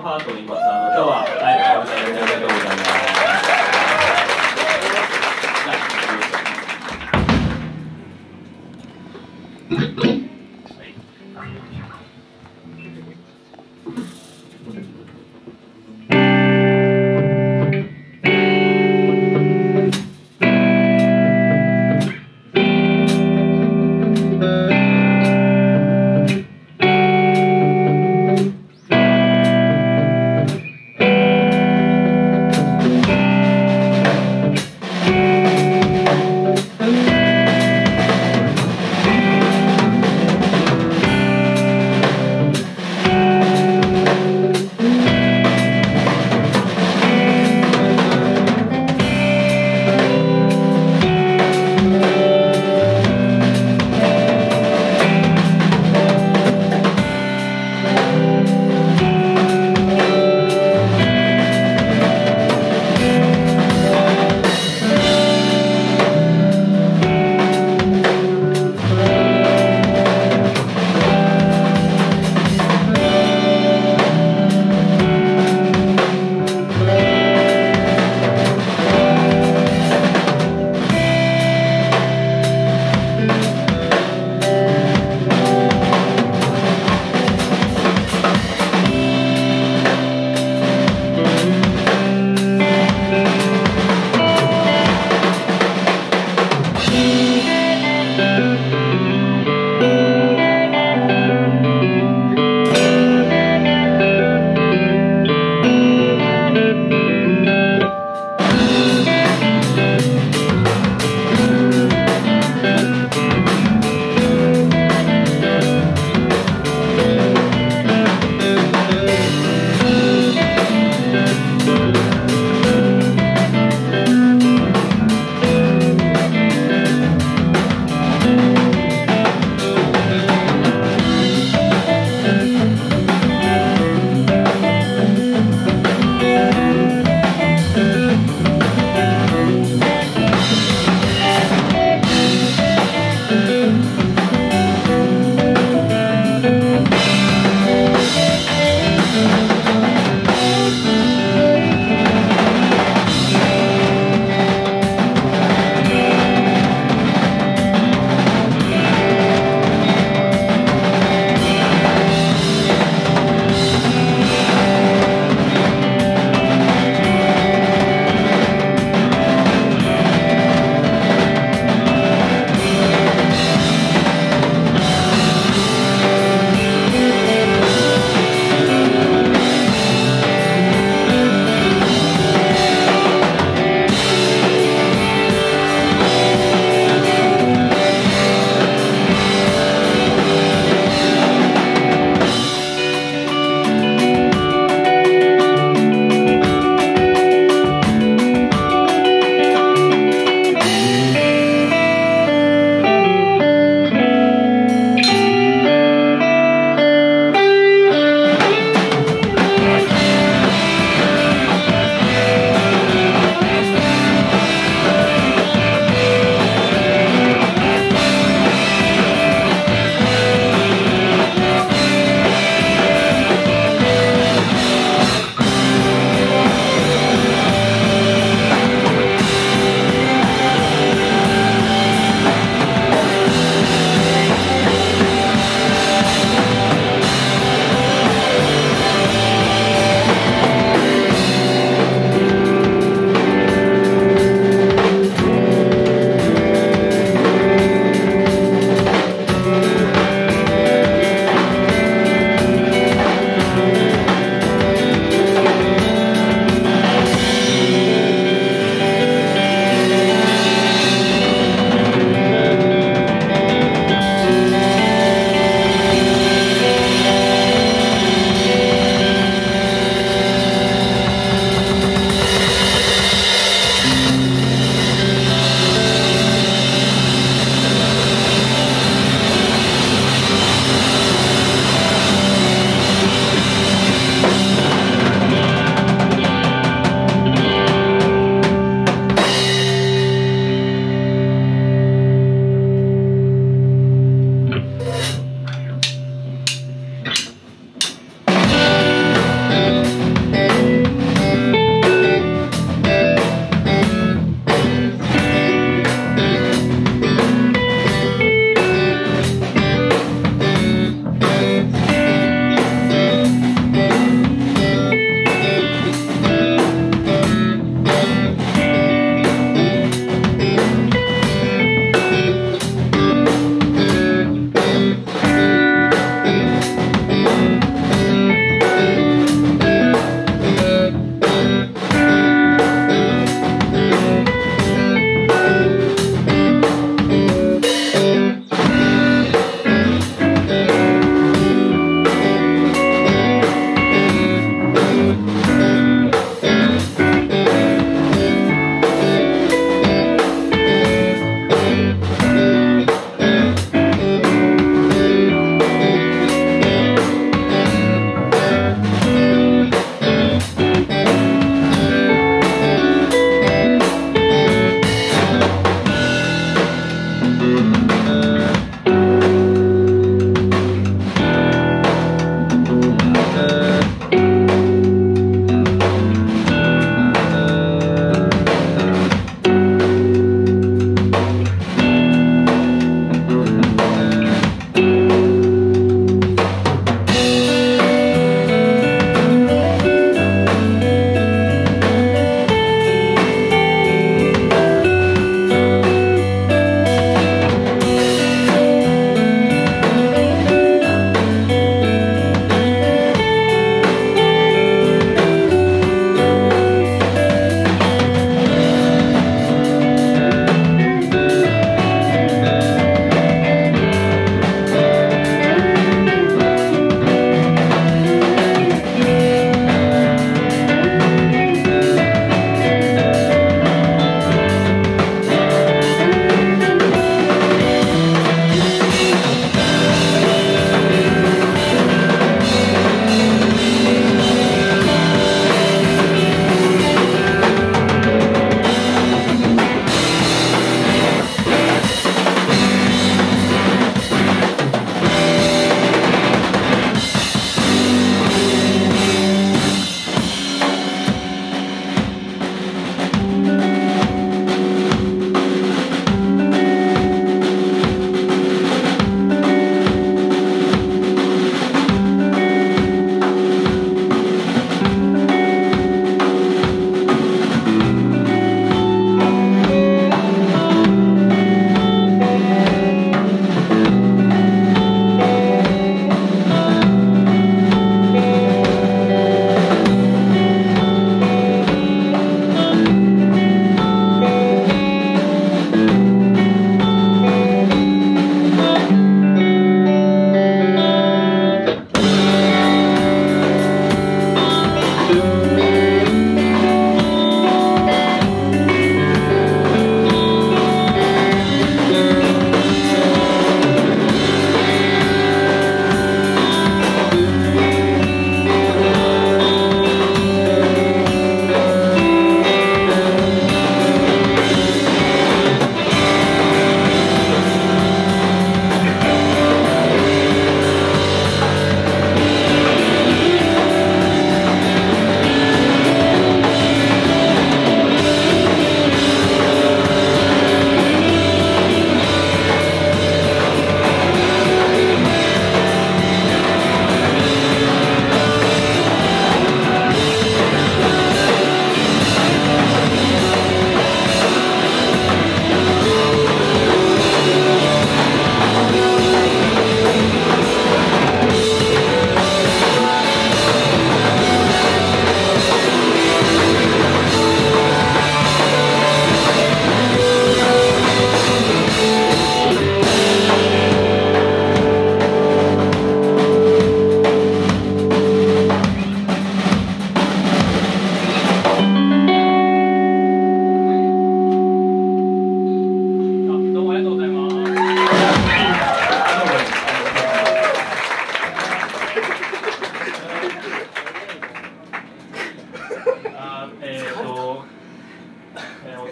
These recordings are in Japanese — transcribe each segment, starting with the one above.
母と言います。今日は、はい、お迎えいただきありがとうございます。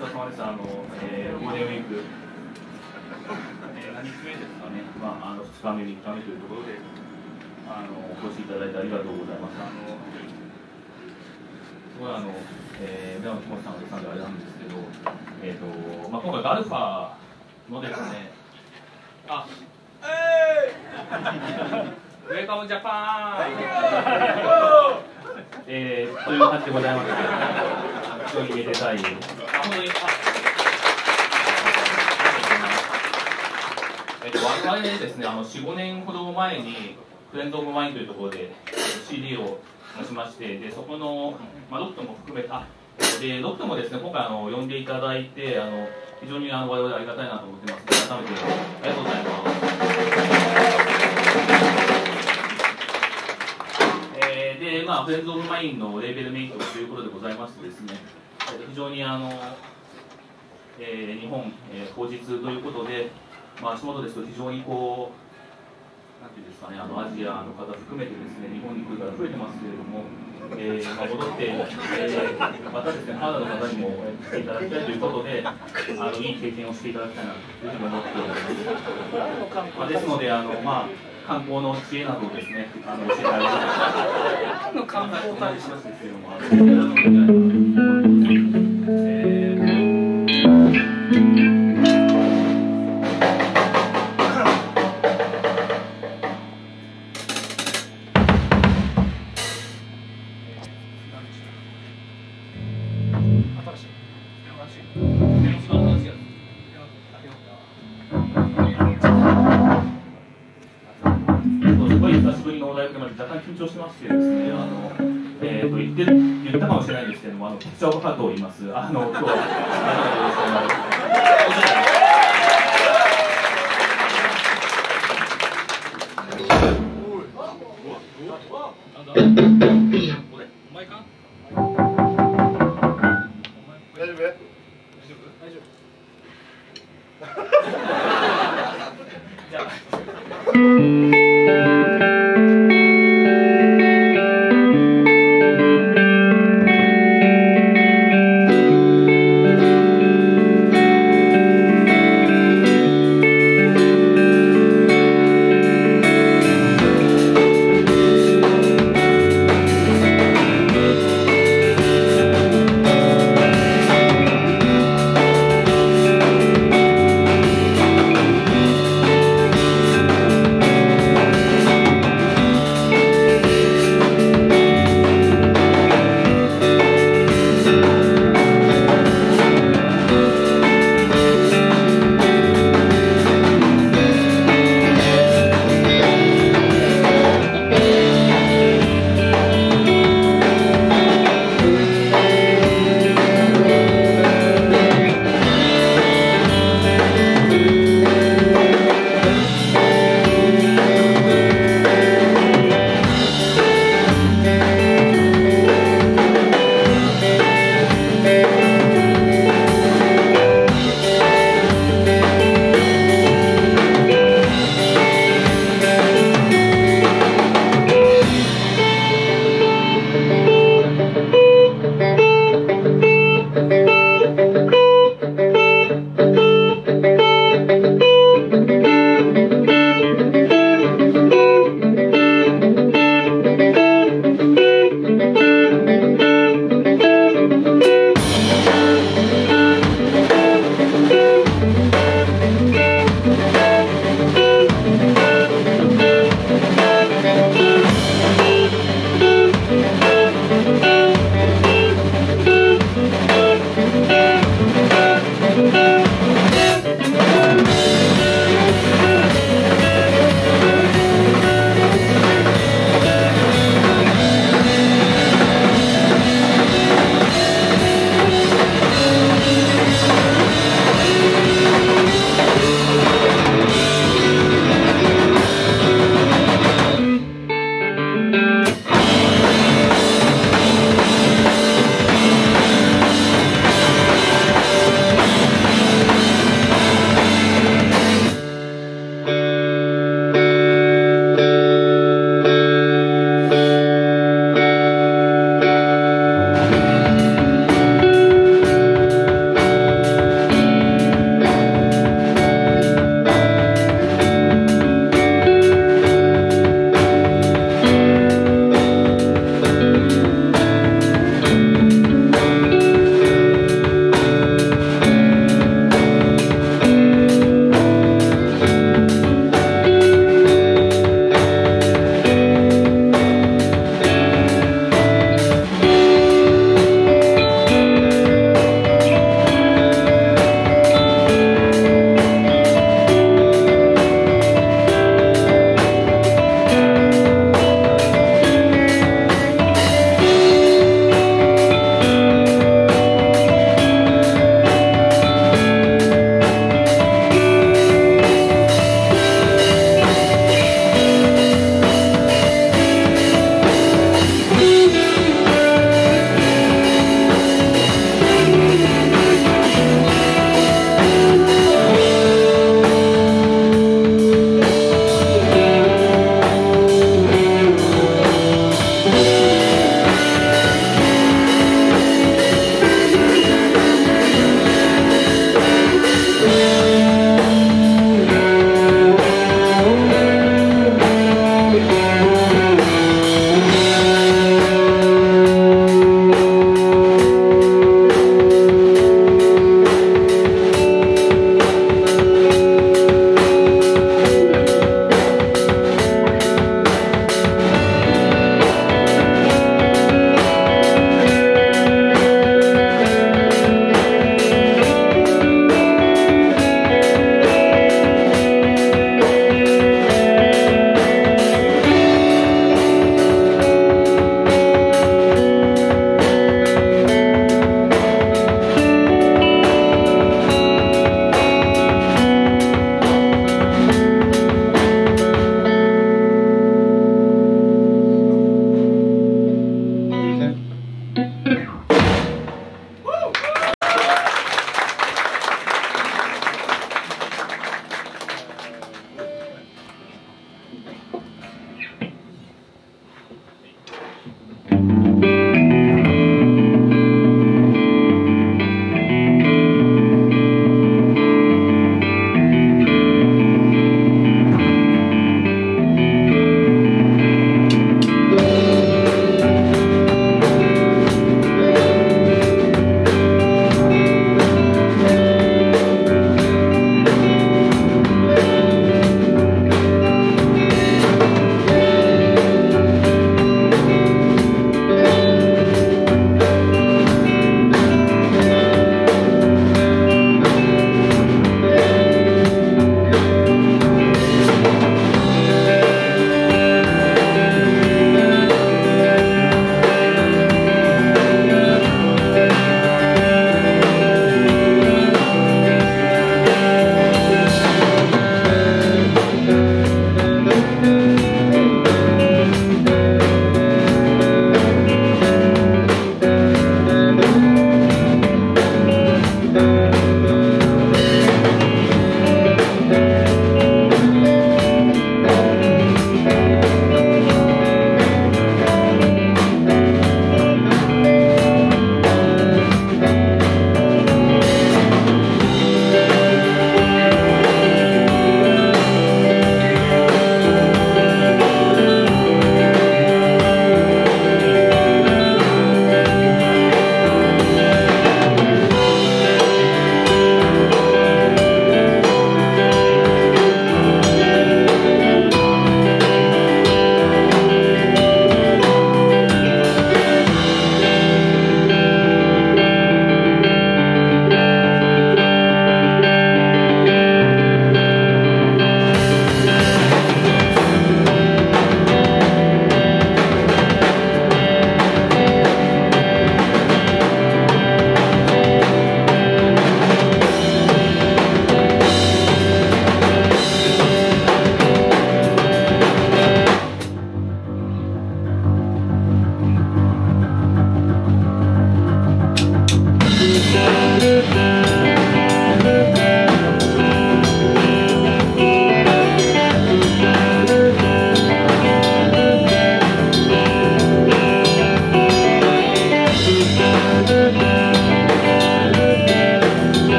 疲れ様です。ゴールデンウィーク、何日目ですかね、2日目、3日目というところで、お越しいただいてありがとうございます。すごい宮本さんが言ったんであれなんですけど、今回ガルファのですね、ウェルカムジャパンという感じでございます。非常にめでたい。本当に我々ですね、4、5年ほど前にフレンズ・オブ・ワインというところで CD を出しまして、でそこの、ロットも含めたでロットもですね、今回呼んでいただいて非常に我々ありがたいなと思ってますので、改めてありがとうございます。でフレンズ・オブ・マインのレーベルメイトということでございましてですね、非常に日本、当日ということで、足元ですと非常になんていうんですかね、アジアの方含めてですね、日本に来る方増えてますけれども、戻って、またですね、カナダの方にも来ていただきたいということで、いい経験をしていただきたいなというふうに思っております。ですので、観光の知恵などをですね、教えてあげて何の観光大使ですけれども、若干緊張してましてですね、言ったかもしれないんですけれども、ピクチャーオブハートを言います。今日はお前か？大丈夫？じゃあ。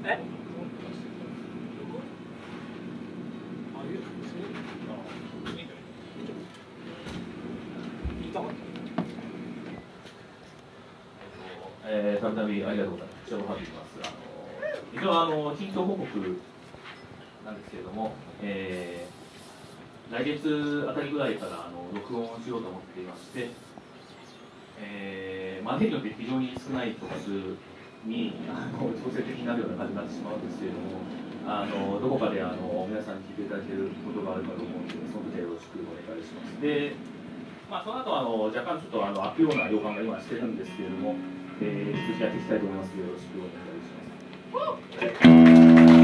たびたびありがとうございます。シャボハビいます。一応近況報告なんですけれども、来月あたりぐらいから録音しようと思っていまして、例によって非常に少ない曲数に強制的になるような感じになってしまうんですけれども、どこかで皆さんに聞いていただけることがあるかと思うので、その時はよろしくお願いします。で、その後若干ちょっと開くような予感が今してるんですけれども、続きやっていきたいと思いますので、よろしくお願いします。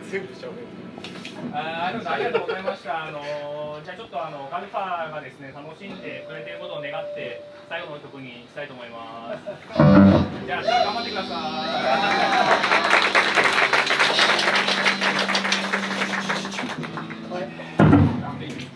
ありがとうございました。じゃあちょっとガルファーがですね楽しんでくれていることを願って最後の曲にしたいと思います。じゃあ頑張ってください。